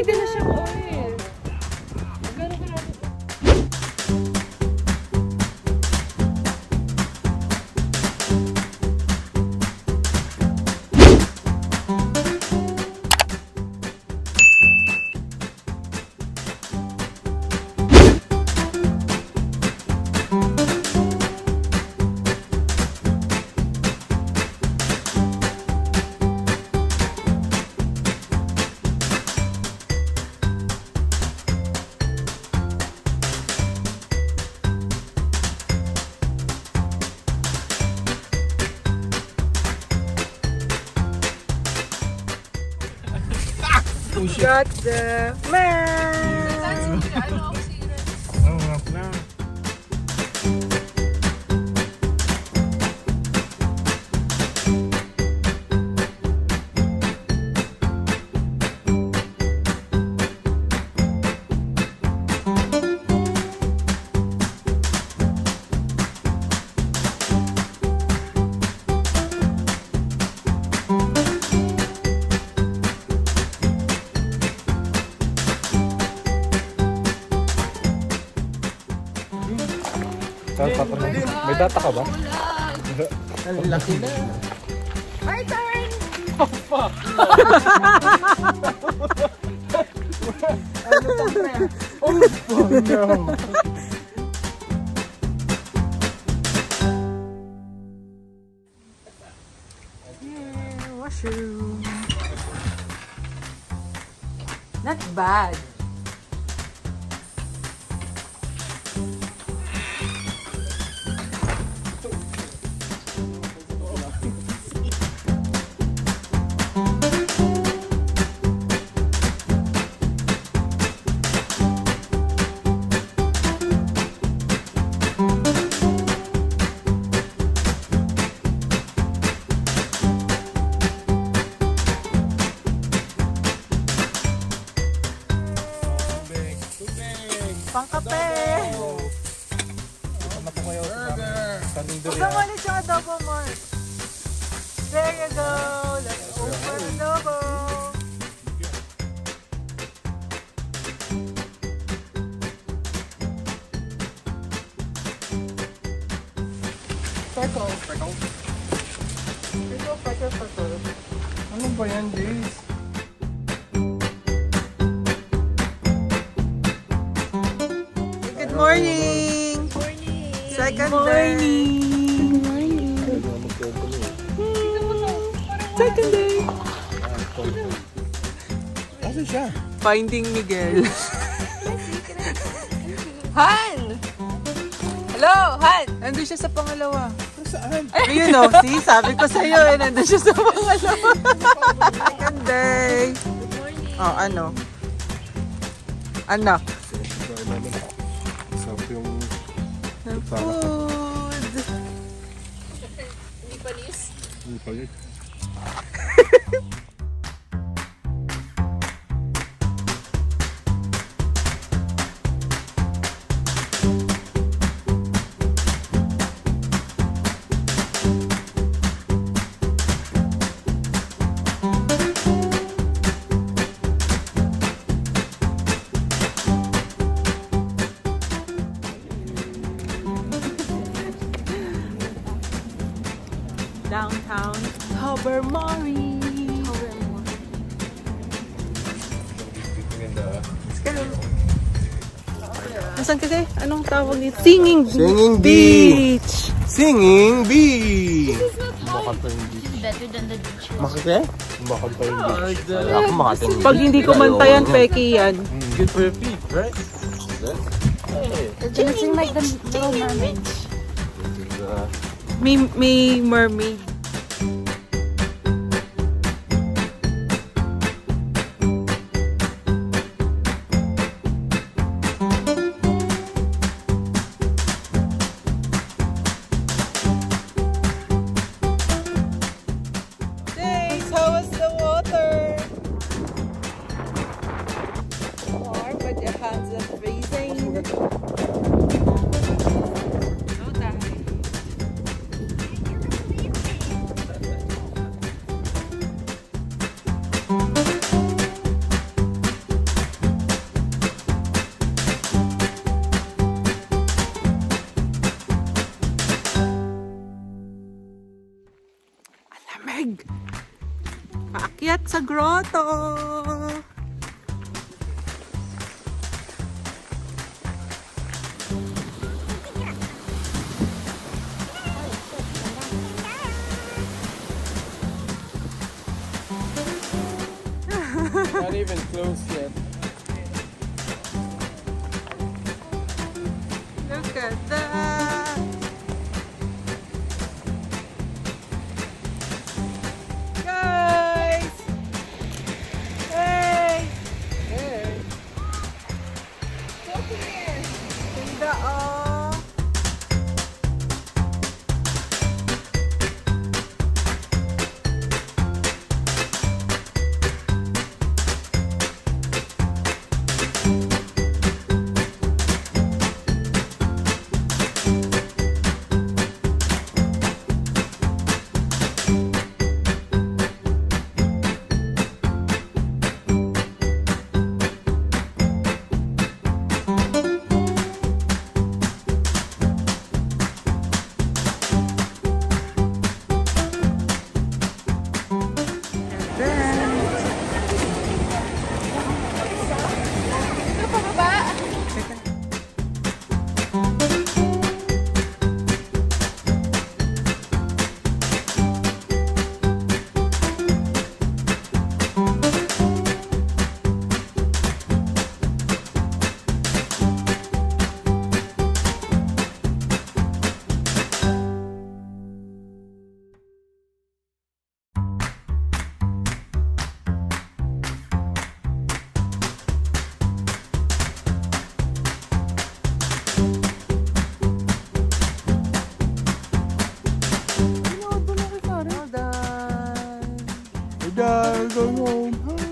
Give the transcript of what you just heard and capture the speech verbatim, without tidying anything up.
may dala siyang oil. Magkano ka natin? Got the man! Oh, half na. May data ka ba? Ang laki na. My turn! Oh, fuck! Ano to, pre? Oh, fuck no! Yeah, washroom. Not bad. Pangkape! Ano po kayo? Huwag mo ulit yung adobo mo. There you go! Let's open adobo! Peckle. Peckle? Peckle, peckle, peckle. Ano ba yan, Jace? Good morning! Morning! Second day! Good morning! Second day! Kasi siya? Finding Miguel. Han! Hello, Han! Nandun siya sa pangalawa. Saan? Ayun o, see? Sabi ko sa'yo eh, nandun siya sa pangalawa. Second day. Good morning! Oh, ano? Ano? Sarap yung... Food! Hindi panis? Hindi pa yun. Downtown Tobermory. Tobermory. Let's go. Nasaan kasi? Anong tawag nito? Singing, Singing bee. Beach. Singing bee! This is not Bakal pa yung beach. better than the beaches. Bakit eh? Bakal pa yung beach. Wala ako makatin yung Pag hindi ko mantayan, peki yan. Good for your feet, right? It seems like the little mermaid. May, may mermaid. Thanks! How was the water? Warm, but your hands are freezing. tubig. Paakyat sa grotto. Not even close yet. Look at that. Guys! Hey! Hey! Look here. Ganda oh. We're done. Going home.